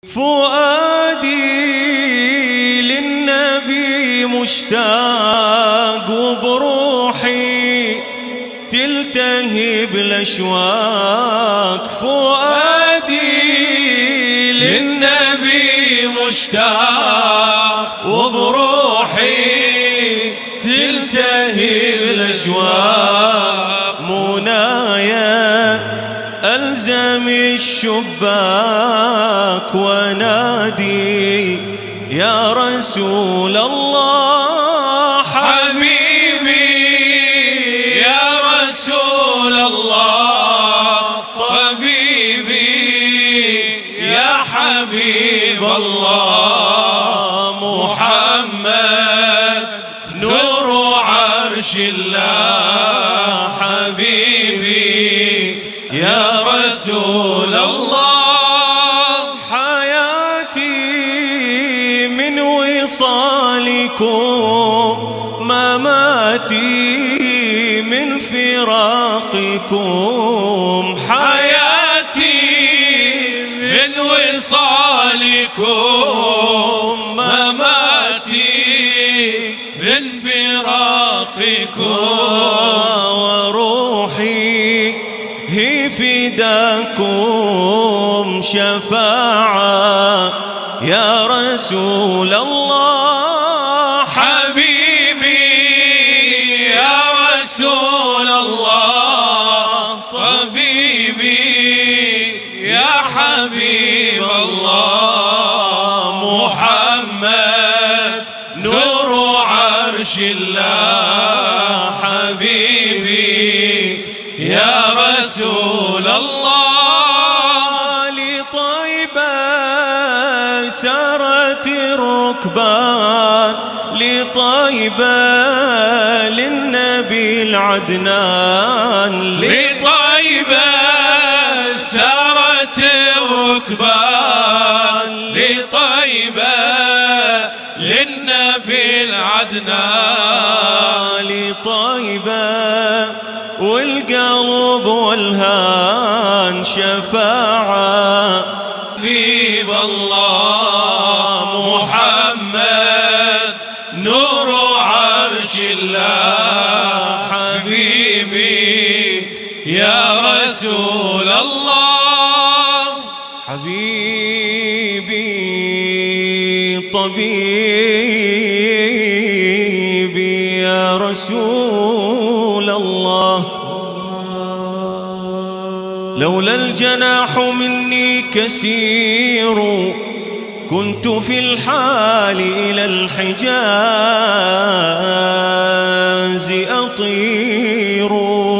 فؤادي للنبي مشتاق وبروحي تلتهب الأشواق. فؤادي للنبي مشتاق وبروحي تلتهب الأشواق. منايا ألزم الشباك ونادي يا رسول الله حبيبي يا رسول الله طبيبي يا حبيب الله. محمد نور عرش الله حبيبي يا رسول الله. حياتي من وصالكم مماتي من فراقكم. حياتي من وصالكم مماتي من فراقكم. وروحي هي فداكم شفاعة يا رسول الله حبيبي يا رسول الله طبيبي يا حبيب الله. محمد نور عرش الله حبيبي يا رسول الله. لطيبة سارت الركبان لطيبة للنبي العدنان. لطيبة سارت الركبان لطيبة للنبي العدنان. لطيبة والقلب والهان شفاعة حبيب الله. محمد نور عرش الله حبيبي يا رسول الله. حبيبي طبيبي يا رسول الله. لولا الجناح مني كسير كنت في الحال إلى الحجاز أطير.